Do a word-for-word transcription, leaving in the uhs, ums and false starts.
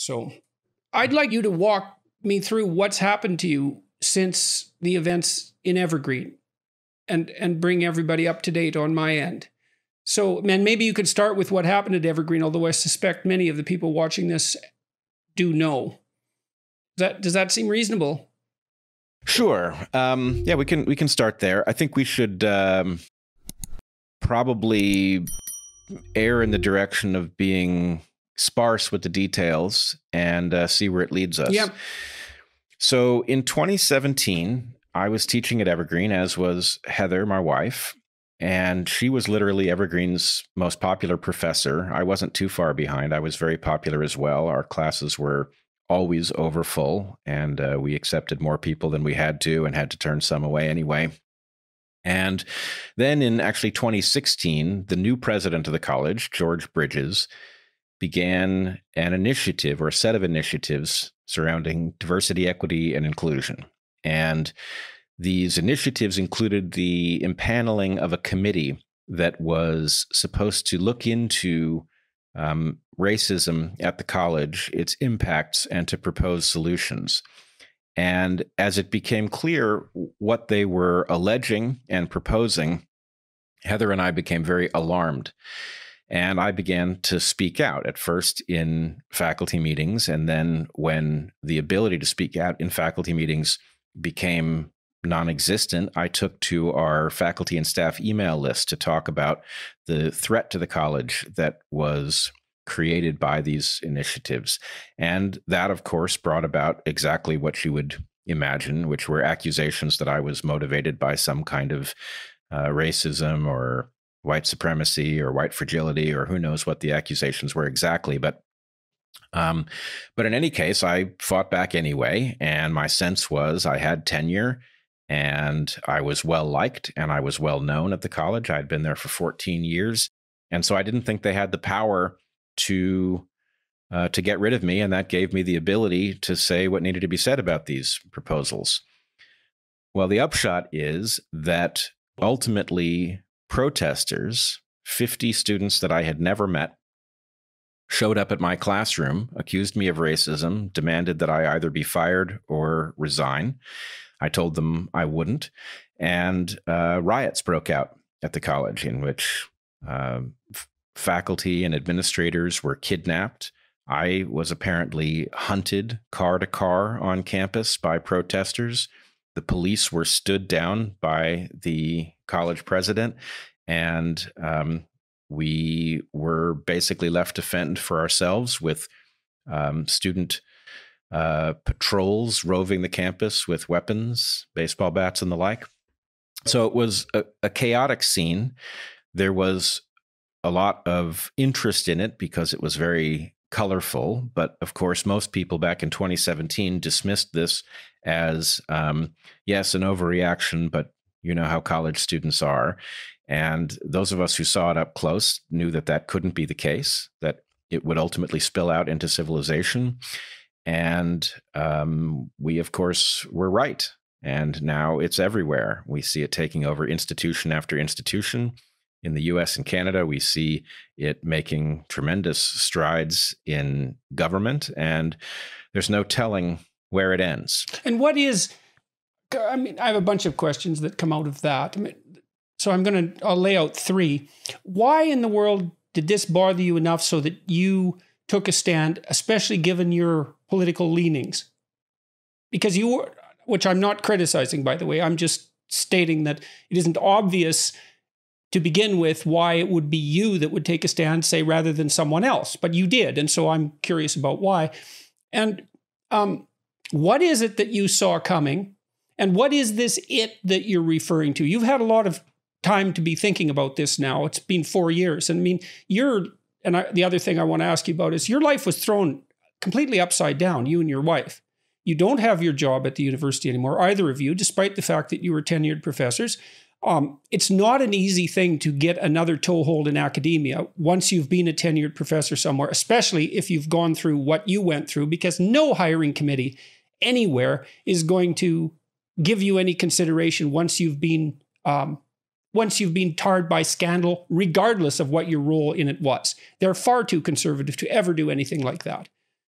So I'd like you to walk me through what's happened to you since the events in Evergreen and, and bring everybody up to date on my end. So, man, maybe you could start with what happened at Evergreen, although I suspect many of the people watching this do know. Does that, does that seem reasonable? Sure. Um, yeah, we can we can start there. I think we should um, probably err in the direction of being sparse with the details and uh, see where it leads us. Yeah. So in twenty seventeen, I was teaching at Evergreen, as was Heather, my wife, and she was literally Evergreen's most popular professor. I wasn't too far behind. I was very popular as well. Our classes were always overfull, and uh, we accepted more people than we had to and had to turn some away anyway. And then in actually twenty sixteen, the new president of the college, George Bridges, began an initiative or a set of initiatives surrounding diversity, equity, and inclusion. And these initiatives included the impaneling of a committee that was supposed to look into um, racism at the college, its impacts, and to propose solutions. And as it became clear what they were alleging and proposing, Heather and I became very alarmed. And I began to speak out, at first in faculty meetings, and then when the ability to speak out in faculty meetings became non-existent, I took to our faculty and staff email list to talk about the threat to the college that was created by these initiatives. And that, of course, brought about exactly what you would imagine, which were accusations that I was motivated by some kind of uh, racism or white supremacy or white fragility, or who knows what the accusations were exactly. But um, but in any case, I fought back anyway. And my sense was I had tenure, and I was well liked, and I was well known at the college. I'd been there for fourteen years. And so I didn't think they had the power to uh, to get rid of me. And that gave me the ability to say what needed to be said about these proposals. Well, the upshot is that ultimately protesters, fifty students that I had never met, showed up at my classroom, accused me of racism, demanded that I either be fired or resign. I told them I wouldn't, and uh, riots broke out at the college in which uh, f- faculty and administrators were kidnapped. I was apparently hunted car to car on campus by protesters. The police were stood down by the college president, and um, we were basically left to fend for ourselves with um, student Uh, patrols roving the campus with weapons, baseball bats, and the like. So it was a, a chaotic scene. There was a lot of interest in it because it was very colorful. But of course, most people back in twenty seventeen dismissed this as, um, yes, an overreaction, but you know how college students are. And those of us who saw it up close knew that that couldn't be the case, that it would ultimately spill out into civilization. And um, we, of course, were right. And now it's everywhere. We see it taking over institution after institution. In the U S and Canada, we see it making tremendous strides in government. And there's no telling where it ends. And what is, I mean, I have a bunch of questions that come out of that. I mean, so I'm going to, I'll lay out three. Why in the world did this bother you enough so that you took a stand, especially given your political leanings? Because you were, which I'm not criticizing, by the way, I'm just stating that it isn't obvious to begin with why it would be you that would take a stand, say, rather than someone else. But you did. And so I'm curious about why. And um, what is it that you saw coming? And what is this it that you're referring to? You've had a lot of time to be thinking about this now. It's been four years. And I mean, you're, and I, the other thing I want to ask you about is your life was thrown completely upside down, you and your wife. You don't have your job at the university anymore, either of you, despite the fact that you were tenured professors. Um, it's not an easy thing to get another toehold in academia once you've been a tenured professor somewhere, especially if you've gone through what you went through, because no hiring committee anywhere is going to give you any consideration once you've been um, once you've been tarred by scandal, regardless of what your role in it was. They're far too conservative to ever do anything like that.